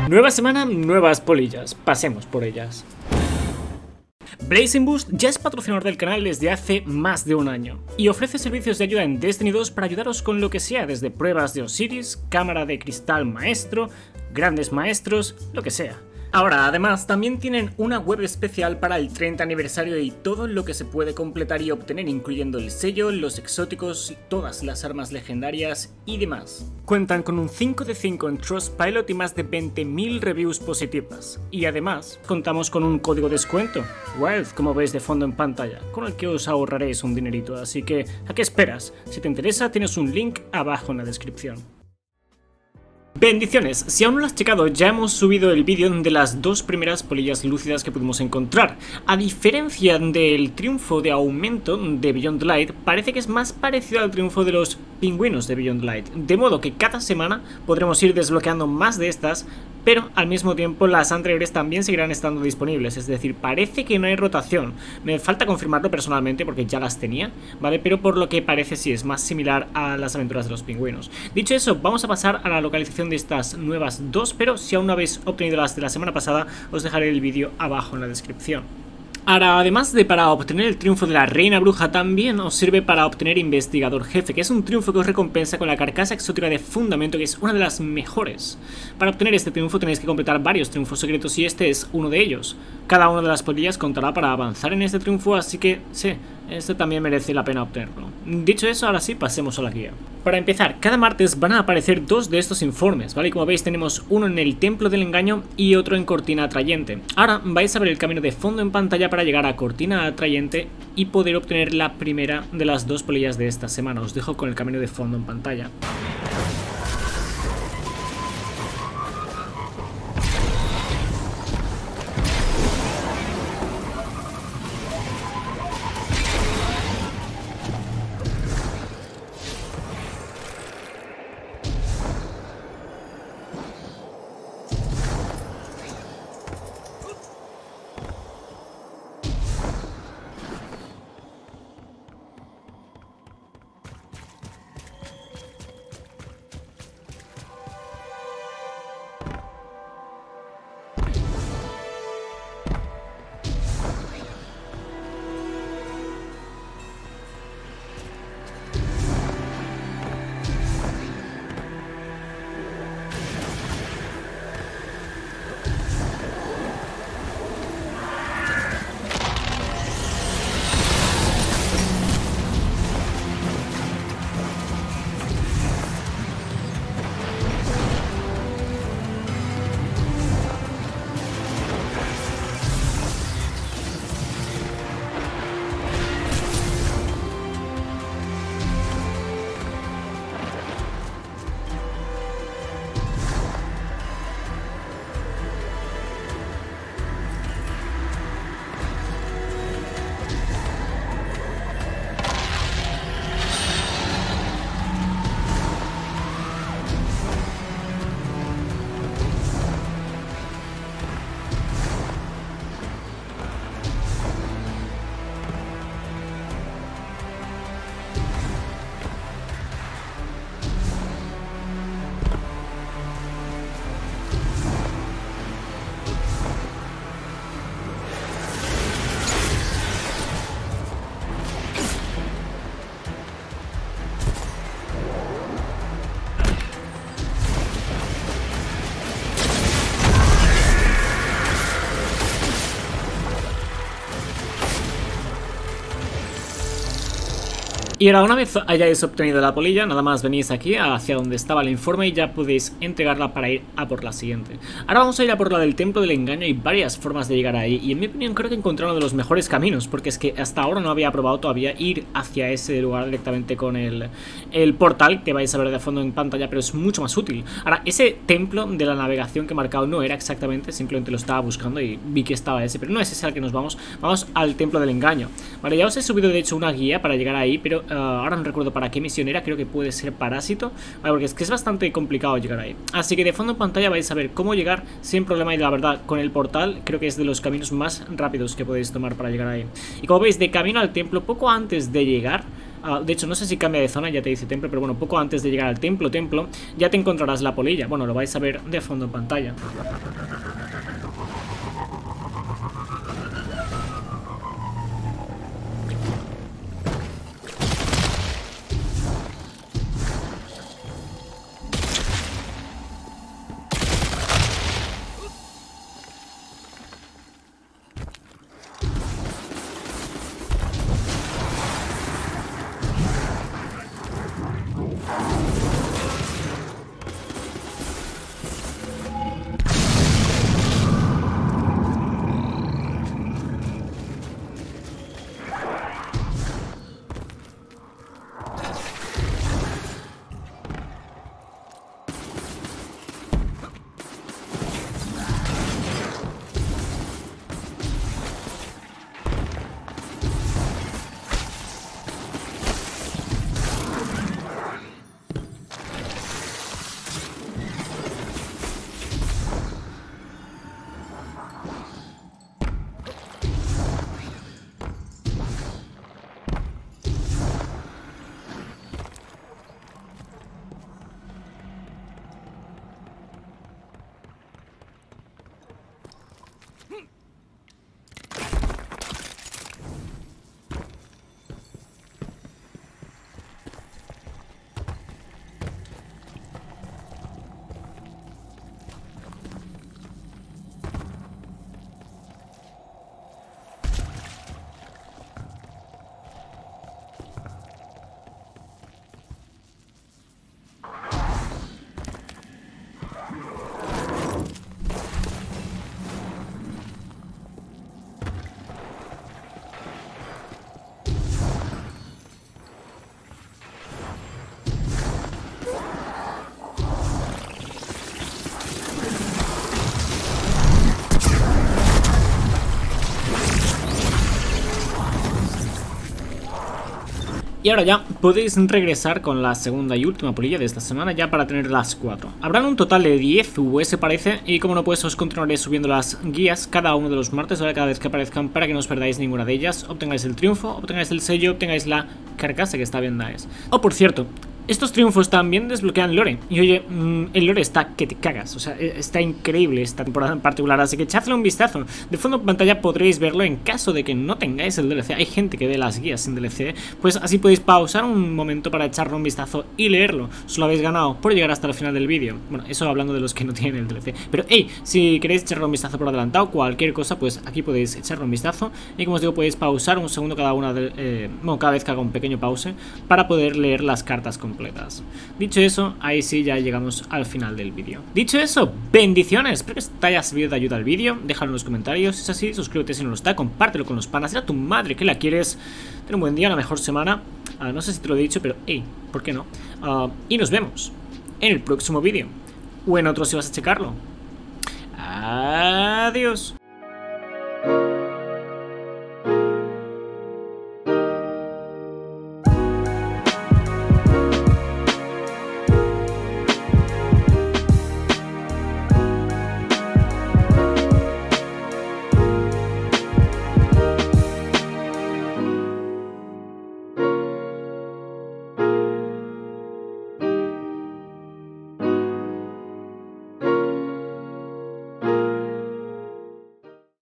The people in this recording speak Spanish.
Nueva semana, nuevas polillas, pasemos por ellas. Blazing Boost ya es patrocinador del canal desde hace más de un año y ofrece servicios de ayuda en Destiny 2 para ayudaros con lo que sea, desde pruebas de Osiris, cámara de cristal maestro, grandes maestros, lo que sea. Ahora, además, también tienen una web especial para el 30 aniversario y todo lo que se puede completar y obtener, incluyendo el sello, los exóticos, todas las armas legendarias y demás. Cuentan con un 5 de 5 en Trustpilot y más de 20.000 reviews positivas. Y además, contamos con un código de descuento, Wealth, como veis de fondo en pantalla, con el que os ahorraréis un dinerito, así que, ¿a qué esperas? Si te interesa, tienes un link abajo en la descripción. Bendiciones, si aún no lo has checado, ya hemos subido el vídeo de las dos primeras polillas lúcidas que pudimos encontrar. A diferencia del triunfo de aumento de Beyond Light, parece que es más parecido al triunfo de los pingüinos de Beyond Light, de modo que cada semana podremos ir desbloqueando más de estas, pero al mismo tiempo las anteriores también seguirán estando disponibles, es decir, parece que no hay rotación. Me falta confirmarlo personalmente porque ya las tenía, ¿vale? Pero por lo que parece sí es más similar a las aventuras de los pingüinos. Dicho eso, vamos a pasar a la localización de estas nuevas dos, pero si aún no habéis obtenido las de la semana pasada, os dejaré el vídeo abajo en la descripción. Ahora, además de para obtener el triunfo de la Reina Bruja, también os sirve para obtener Investigador Jefe, que es un triunfo que os recompensa con la carcasa exótica de Fundamento, que es una de las mejores. Para obtener este triunfo tenéis que completar varios triunfos secretos y este es uno de ellos. Cada una de las polillas contará para avanzar en este triunfo, así que sí, este también merece la pena obtenerlo. Dicho eso, ahora sí, pasemos a la guía. Para empezar, cada martes van a aparecer dos de estos informes, ¿vale? Como veis tenemos uno en el Templo del Engaño y otro en Cortina Atrayente. Ahora vais a ver el camino de fondo en pantalla para llegar a Cortina Atrayente y poder obtener la primera de las dos polillas de esta semana. Os dejo con el camino de fondo en pantalla. Y ahora, una vez hayáis obtenido la polilla, nada más venís aquí hacia donde estaba el informe y ya podéis entregarla para ir a por la siguiente. Ahora vamos a ir a por la del Templo del Engaño. Hay varias formas de llegar ahí y en mi opinión creo que encontré uno de los mejores caminos, porque es que hasta ahora no había probado todavía ir hacia ese lugar directamente con el portal que vais a ver de fondo en pantalla, pero es mucho más útil. Ahora, ese templo de la navegación que he marcado no era exactamente, simplemente lo estaba buscando y vi que estaba ese, pero no es ese al que nos vamos. Vamos al Templo del Engaño. Vale, ya os he subido de hecho una guía para llegar ahí, pero ahora no recuerdo para qué misión era, creo que puede ser Parásito, vale, porque es que es bastante complicado llegar ahí. Así que de fondo en pantalla vais a ver cómo llegar sin problema, y la verdad con el portal creo que es de los caminos más rápidos que podéis tomar para llegar ahí. Y como veis, de camino al templo, poco antes de llegar, De hecho, no sé si cambia de zona, ya te dice templo, pero bueno, poco antes de llegar al templo, ya te encontrarás la polilla. Bueno, lo vais a ver de fondo en pantalla. Y ahora ya podéis regresar con la segunda y última polilla de esta semana ya para tener las 4. Habrán un total de 10 US parece, y como no pues os continuaré subiendo las guías cada uno de los martes, ¿vale? Cada vez que aparezcan, para que no os perdáis ninguna de ellas, obtengáis el triunfo, obtengáis el sello, obtengáis la carcasa que está bien nice. Oh, por cierto, estos triunfos también desbloquean lore. Y oye, el lore está que te cagas. O sea, está increíble esta temporada en particular. Así que echadle un vistazo. De fondo en pantalla podréis verlo en caso de que no tengáis el DLC. Hay gente que ve las guías sin DLC. Pues así podéis pausar un momento para echarle un vistazo y leerlo. Os lo habéis ganado por llegar hasta el final del vídeo. Bueno, eso hablando de los que no tienen el DLC. Pero hey, si queréis echarle un vistazo por adelantado, cualquier cosa, pues aquí podéis echarle un vistazo. Y como os digo, podéis pausar un segundo cada una de, bueno, cada vez que haga un pequeño pause para poder leer las cartas completas. Dicho eso, ahí sí ya llegamos al final del vídeo. Dicho eso, bendiciones. Espero que te haya servido de ayuda al vídeo. Déjalo en los comentarios. Si es así, suscríbete si no lo está. Compártelo con los panas. Dile a tu madre que la quieres. Ten un buen día, una mejor semana. No sé si te lo he dicho, pero hey, ¿por qué no? Y nos vemos en el próximo vídeo. O en otro si vas a checarlo. Adiós.